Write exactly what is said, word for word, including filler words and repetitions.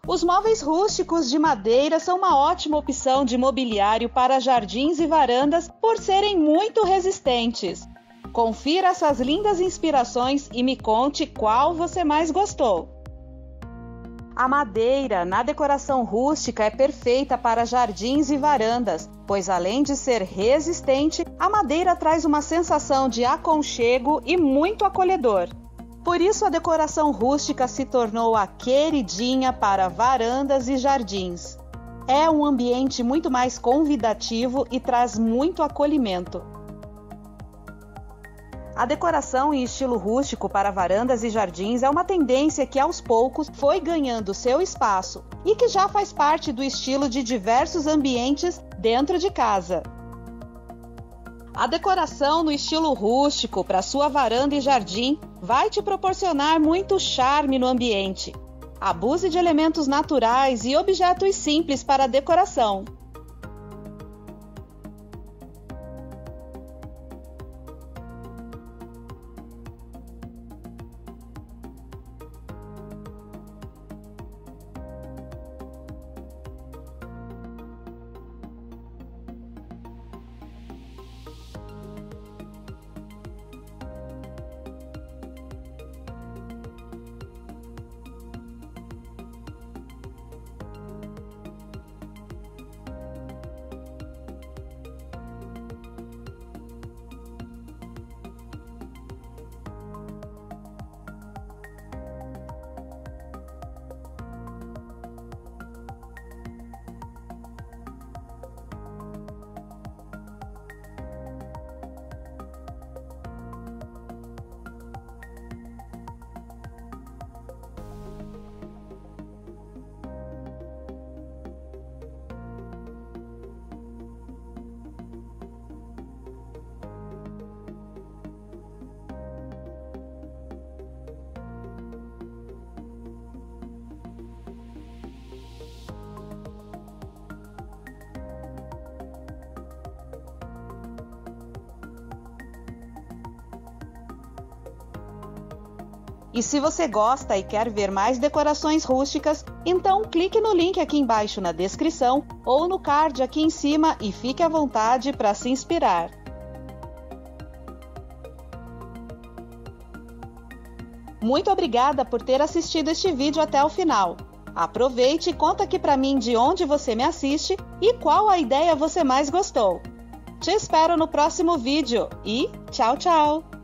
Os móveis rústicos de madeira são uma ótima opção de mobiliário para jardins e varandas por serem muito resistentes. Confira essas lindas inspirações e me conte qual você mais gostou. A madeira na decoração rústica é perfeita para jardins e varandas, pois além de ser resistente, a madeira traz uma sensação de aconchego e muito acolhedor. Por isso a decoração rústica se tornou a queridinha para varandas e jardins. É um ambiente muito mais convidativo e traz muito acolhimento. A decoração em estilo rústico para varandas e jardins é uma tendência que aos poucos foi ganhando seu espaço e que já faz parte do estilo de diversos ambientes dentro de casa. A decoração no estilo rústico para sua varanda e jardim vai te proporcionar muito charme no ambiente. Abuse de elementos naturais e objetos simples para a decoração. E se você gosta e quer ver mais decorações rústicas, então clique no link aqui embaixo na descrição ou no card aqui em cima e fique à vontade para se inspirar. Muito obrigada por ter assistido este vídeo até o final. Aproveite e conta aqui para mim de onde você me assiste e qual a ideia você mais gostou. Te espero no próximo vídeo e tchau, tchau!